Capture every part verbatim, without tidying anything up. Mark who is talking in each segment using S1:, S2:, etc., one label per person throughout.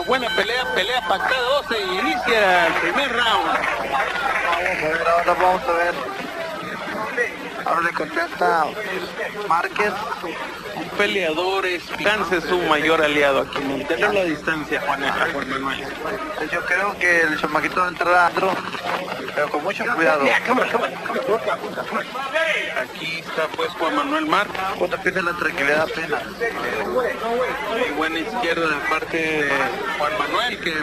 S1: buena pelea, pelea pactada doce y inicia el primer round.
S2: Vamos a ver, ahora vamos a ver. Ahora le contesta Márquez.
S1: Un peleador es Gance es su mayor aliado aquí. Mantener la distancia, Juan, Juan Manuel.
S2: Yo creo que el chamaquito va a entrar adentro, pero con mucho cuidado.
S1: Aquí está pues Juan Manuel Márquez.
S2: Cuando empieza la tranquilidad apenas.
S1: Muy buena izquierda de parte de Juan Manuel, que,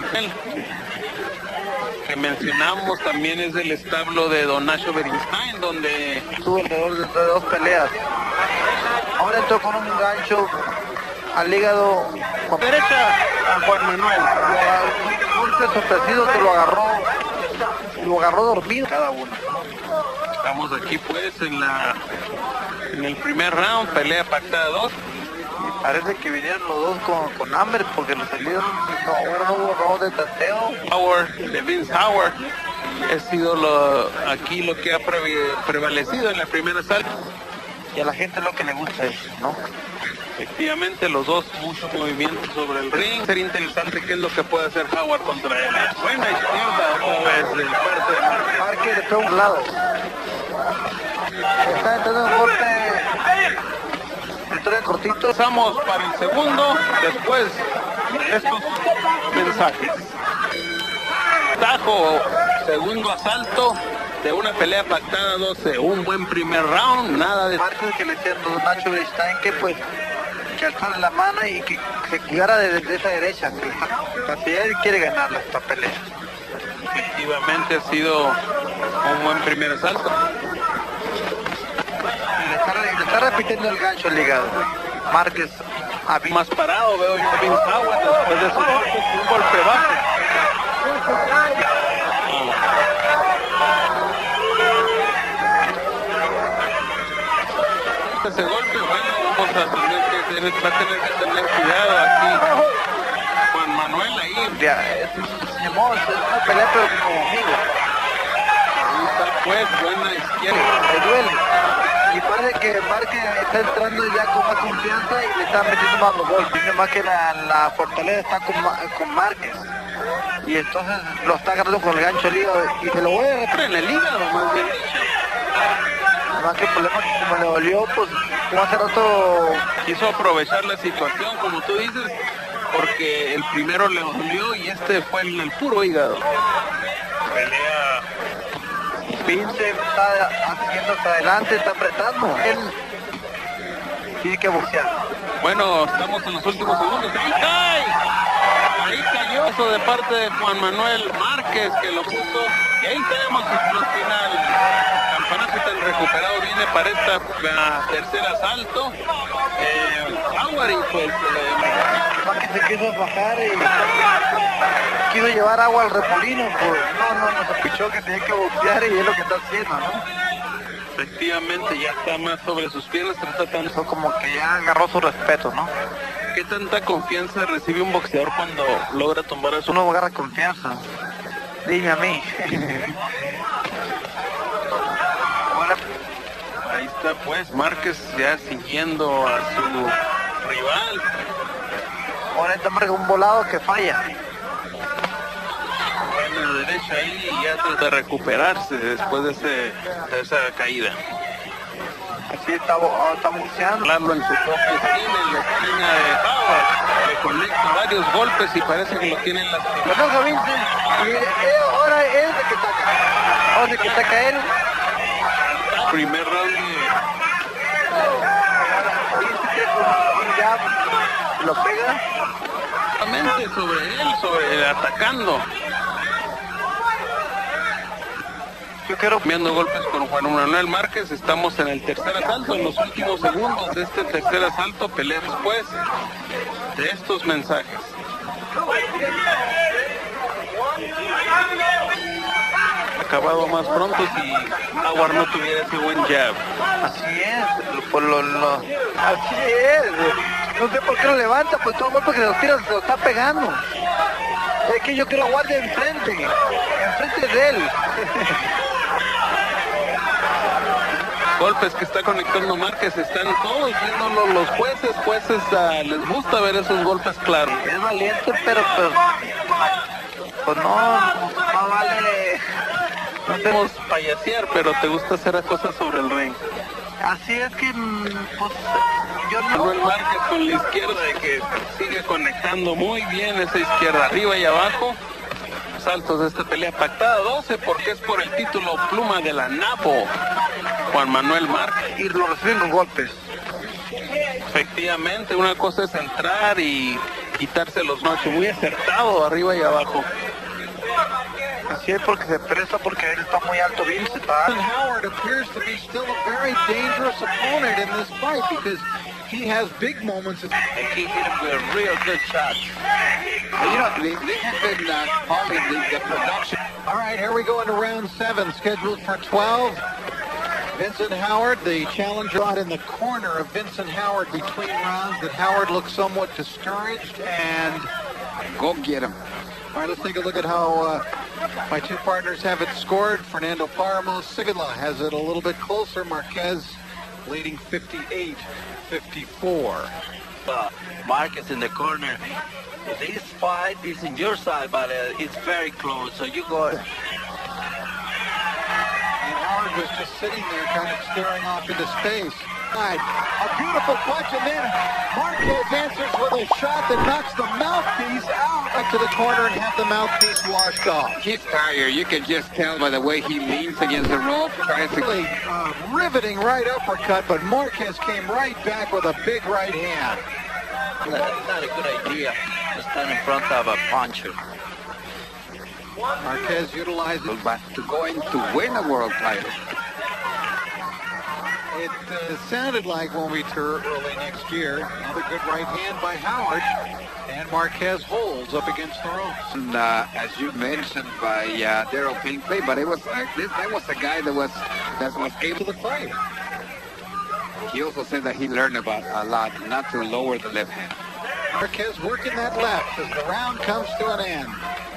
S1: que mencionamos también es del establo de Don Nacho Beristain, donde
S2: tuvo alrededor de, de dos peleas. Ahora entró con un gancho al hígado.
S1: Con derecha a Juan Manuel.
S2: Un golpe sorpresivo que lo agarró, lo agarró dormido cada uno.
S1: Estamos aquí pues en la en el primer round, pelea pactada dos.
S2: Y parece que vinieron los dos con, con hambre porque los salidos no, ahora no hubo round de tanteo.
S1: Howard, de Vince Howard, ha sido lo, aquí lo que ha pre, prevalecido en la primera salida.
S2: Y a la gente lo que le gusta es, ¿no?
S1: Efectivamente, los dos, muchos movimientos sobre el ring. Sería interesante qué es lo que puede hacer Howard contra él. Buena izquierda otra vez del parte de
S2: Márquez de un lado. Está entrando un golpe. Entró cortito.
S1: Pasamos para el segundo, después de estos mensajes. Tajo, segundo asalto de una pelea pactada doce, un buen primer round, nada de...
S2: Márquez que le decían los Nacho Beristain que pues que alzara la mano y que se cuidara de, de esa derecha, que así él quiere ganar esta pelea.
S1: Efectivamente ha sido un buen primer asalto.
S2: Le está, le está repitiendo el gancho al hígado. Márquez
S1: a más parado veo yo a Vince Howard después de esos golpes, un golpe bajo. Ese golpe, bueno, vamos a tener que tener, va a tener que tener cuidado aquí. Juan Manuel ahí.
S2: Ya, es, es, es una pelea pero como amigo.
S1: Ahí está pues, buena izquierda.
S2: Le duele. Y parece que Márquez está entrando ya con más confianza y le está metiendo más los golpes. Tiene más que la, la fortaleza está con, con Márquez. Y entonces lo está agarrando con el gancho al hígado y se lo voy a repetir
S1: en el hígado, más bien dicho.
S2: Además que el problema es que como le dolió, pues como hace rato
S1: quiso aprovechar la situación, como tú dices, porque el primero le dolió y este fue en el puro hígado.
S2: Pelea. Vince está haciendo hacia adelante, está apretando. Él tiene que boxear.
S1: Bueno, estamos en los últimos segundos. ¡Ahí cae! Ahí cayó eso de parte de Juan Manuel Márquez, que lo puso. Y ahí tenemos el final. Campeonato del recuperado viene para esta uh, tercer asalto. Eh, Howard y pues... Eh,
S2: Márquez se quiso bajar y quiso llevar agua al repolino. Pues no, no, no se escuchó que tenía que boxear y es lo que está haciendo, ¿no?
S1: Efectivamente, ya está más sobre sus piernas, tratando.
S2: Eso como que ya agarró su respeto, ¿no?
S1: ¿Qué tanta confianza recibe un boxeador cuando logra tumbar a su...
S2: Uno agarra confianza. Dime a mí.
S1: Ahí está pues Márquez ya siguiendo a su rival.
S2: Ahora está Márquez un volado que falla.
S1: En la derecha ahí y ya trata de recuperarse después de, ese, de esa caída.
S2: Así está, está boxeando.
S1: Hablarlo en su propia esquina, en la esquina de Howard, que conecta varios golpes y parece que lo tienen lastimado.
S2: Lo toca Vince y eh, ahora es el que ataca. Ahora es el que ataca él.
S1: Primer round de...
S2: Y ya lo pega.
S1: Sobre él, sobre él, atacando. Yo quiero viendo golpes con Juan Manuel Márquez. Estamos en el tercer asalto, en los últimos segundos de este tercer asalto. Pelea después de estos mensajes. Acabado más pronto si Howard no tuviera ese buen jab.
S2: Así es, por lo, lo, así es. No sé por qué lo levanta, pues todo golpe que se lo tira se lo está pegando. Es que yo quiero guardia enfrente, enfrente de él.
S1: golpes que está conectando Márquez están todos viéndolo los jueces. Jueces uh, les gusta ver esos golpes claros.
S2: Es valiente, pero pues, pues no, no vale.
S1: No tenemos payasear, pero te gusta hacer cosas sobre el ring.
S2: Así es que, pues, yo no...
S1: Manuel Márquez con la izquierda de que sigue conectando muy bien esa izquierda, arriba y abajo. Saltos de esta pelea pactada, doce, porque es por el título pluma de la Napo, Juan Manuel Márquez.
S2: Y lo reciben con golpes.
S1: Efectivamente, una cosa es entrar y quitarse los noches, muy acertado arriba y abajo.
S2: Así es, porque se presta, porque él está muy alto, Vincent.
S3: Howard appears to be still a very dangerous opponent in this fight because he has big moments.
S2: And he hit him with a real good shot.
S3: You know, they, they have been uh, calling the, the production. All right, here we go into round seven, scheduled for twelve. Vincent Howard, the challenger, out in the corner of Vincent Howard between rounds. That Howard looks somewhat discouraged, and
S4: go get him.
S3: All right, let's take a look at how uh, my two partners have it scored. Fernando Paramo, Sigala has it a little bit closer. Marquez leading fifty-eight fifty-four.
S2: Uh, Marquez in the corner. This fight is in your side, but uh, it's very close, so you go.
S3: And Howard was just sitting there kind of staring off into space. A beautiful punch, and then Marquez answers with a shot that knocks the mouthpiece out back to the corner and have the mouthpiece washed off.
S4: He's tired. You can just tell by the way he leans against the rope. Tries to...
S3: Really uh, riveting right uppercut, but Marquez came right back with a big right hand.
S2: That's not a good idea to stand in front of a puncher.
S3: Marquez utilizes
S4: but to going to win a world title.
S3: It uh, sounded like when we tour early next year. Another good right hand by Howard, and Marquez holds up against the ropes.
S4: And, uh, as you mentioned by uh, Daryl Pinkley, but it was uh, this, that was a guy that was that was able to fight. He also said that he learned about a lot, not to lower the left hand.
S3: Marquez working that left as the round comes to an end.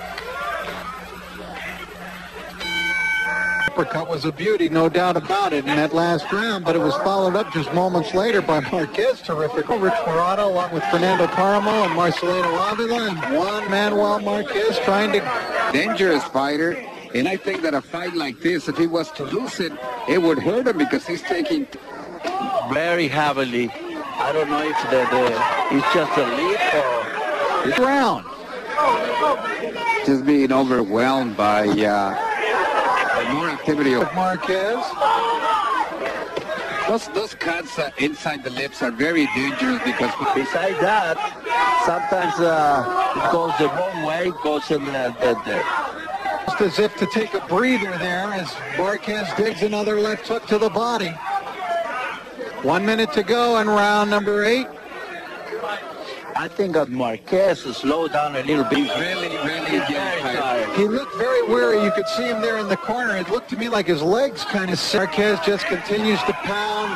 S3: Uppercut was a beauty, no doubt about it, in that last round, but it was followed up just moments later by Marquez. Terrific. Rich Morado along with Fernando Paramo and Marcelino Avila, and Juan Manuel Marquez trying to...
S4: Dangerous fighter, and I think that a fight like this, if he was to lose it, it would hurt him because he's taking...
S2: Very heavily. I don't know if the, the it's just a lead or...
S3: This round.
S4: Just being overwhelmed by... Uh, more activity of
S3: Marquez.
S4: Those, those cuts uh, inside the lips are very dangerous because
S2: besides that, sometimes uh, it goes the wrong way, it goes in the, the, the...
S3: Just as if to take a breather there as Marquez digs another left hook to the body. One minute to go in round number eight.
S2: I think that Marquez slowed down a little bit.
S4: He's really, really getting tired.
S3: He looked very weary. You could see him there in the corner. It looked to me like his legs kind of... Marquez just continues to pound.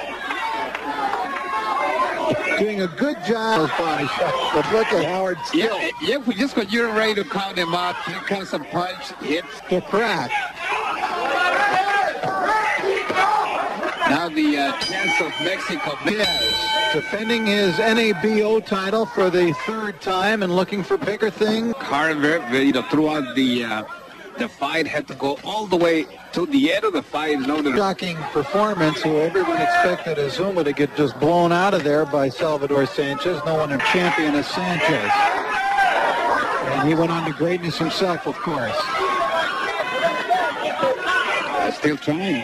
S3: Doing a good job of body shots. But look at Howard still.
S4: Yeah, yeah, just when you're ready to count him out, here comes a punch, hits
S3: the crack.
S4: Now the uh, chance of Mexico.
S3: Yes, defending his N A B O title for the third time and looking for bigger things.
S4: Carver, you know, throughout the uh, the fight, had to go all the way to the end of the fight.
S3: Shocking performance. Who everyone expected Azuma to get just blown out of there by Salvador Sanchez. No one a champion as Sanchez. And he went on to greatness himself, of course.
S4: Still trying.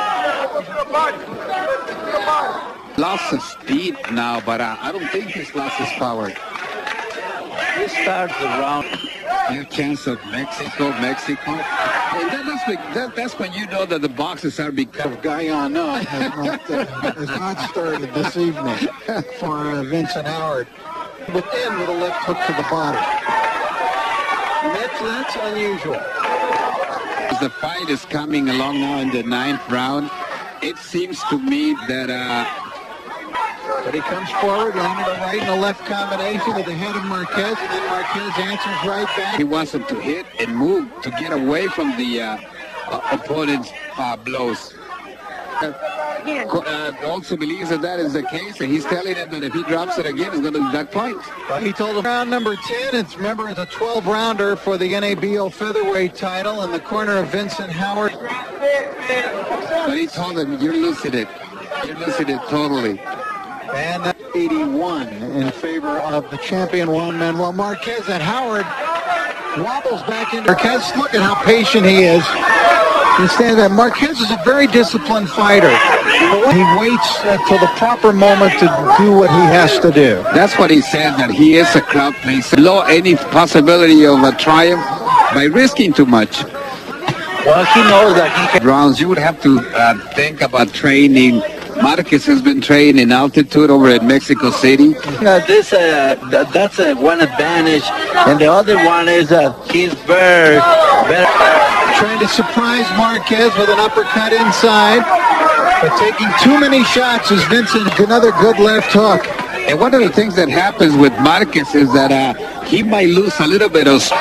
S4: Lost his speed now, but uh, I don't think he's lost his power.
S2: He starts the round.
S4: New chance of Mexico, Mexico. And that, that's, the, that, that's when you know that the boxes are becoming...
S3: Guyana has not, uh, has not started this evening for uh, Vincent Howard. Within with a left hook to the body. And that's, that's unusual.
S4: As the fight is coming along now in the ninth round, it seems to me that... Uh,
S3: but he comes forward, landing a right and a left combination with the head of Marquez, and then Marquez answers right back.
S4: He wants him to hit and move to get away from the uh, uh, opponent's uh, blows. uh, also believes that that is the case, and he's telling him that if he drops it again, he's going to deduct points.
S3: Well, he told him round number ten. It's remember it's a twelve rounder for the N A B O featherweight title in the corner of Vincent Howard.
S4: But he told him, "You're losing it. You're losing it totally."
S3: And that's eighty-one in favor of the champion Juan Manuel Marquez. And Howard wobbles back into Marquez. Look at how patient he is. He stands there. Marquez is a very disciplined fighter. He waits until the proper moment to do what he has to do.
S4: That's what he says, that he is a crowd pleaser. Below any possibility of a triumph by risking too much.
S2: Well, he knows that he can.
S4: Rounds, you would have to uh, think about training. Marquez has been trained in altitude over at Mexico City.
S2: Uh, this, uh, th that's uh, one advantage, and the other one is that uh, he's very, very...
S3: Trying to surprise Marquez with an uppercut inside, but taking too many shots is Vincent. Another good left hook.
S4: And one of the things that happens with Marquez is that uh, he might lose a little bit of...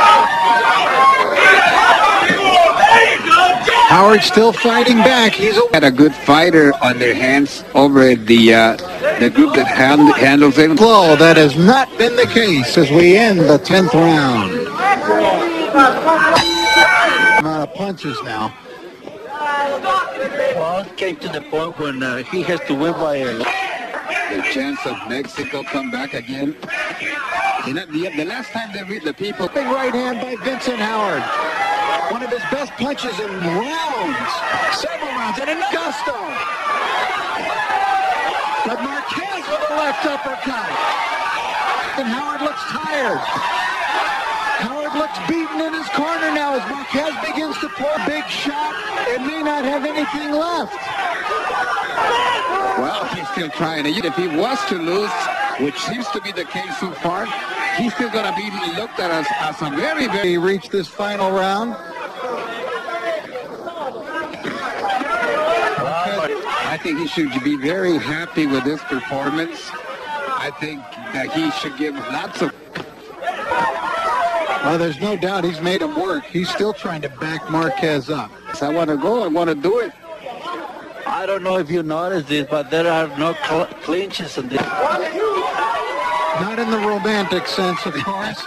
S3: Howard still fighting back. He's
S4: had a good fighter on their hands over at the uh, the group that hand, handles him.
S3: Slow. That has not been the case as we end the tenth round. Amount of punches now.
S2: Well, it came to the point when uh, he has to win by a...
S4: The chance of Mexico come back again. You know, the, the last time they read the people...
S3: Big right hand by Vincent Howard. One of his best punches in rounds. Several rounds. And a gusto. But Marquez with a left uppercut. And Howard looks tired. Howard looks beaten in his corner now as Marquez begins to pull a big shot and may not have anything left.
S4: Well, he's still trying. And if he was to lose, which seems to be the case so far, he's still going to be looked at as, as a very, very...
S3: He reached this final round.
S4: I think he should be very happy with this performance. I think that he should give lots of...
S3: Well, there's no doubt he's made him work. He's still trying to back Marquez up.
S4: I want to go. I want to do it.
S2: I don't know if you noticed this, but there are no cl clinches in this.
S3: Not in the romantic sense, of course.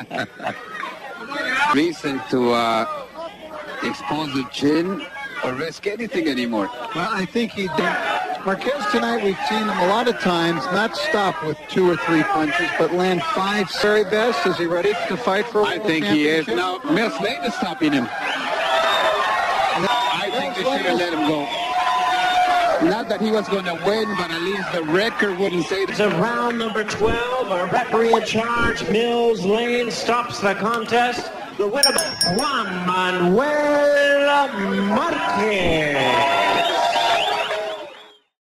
S4: Reason to uh, expose the chin or risk anything anymore.
S3: Well, I think he did. Marquez tonight, we've seen him a lot of times not stop with two or three punches, but land five very best. Is he ready to fight for a
S4: I think he is. Now, Mel Slade is stopping him. I think they should have let him go. Not that he was going to win, but at least the record wouldn't say that.
S5: It's a round number twelve. A referee in charge, Mills Lane, stops the contest. The winner, Juan Manuel Marquez.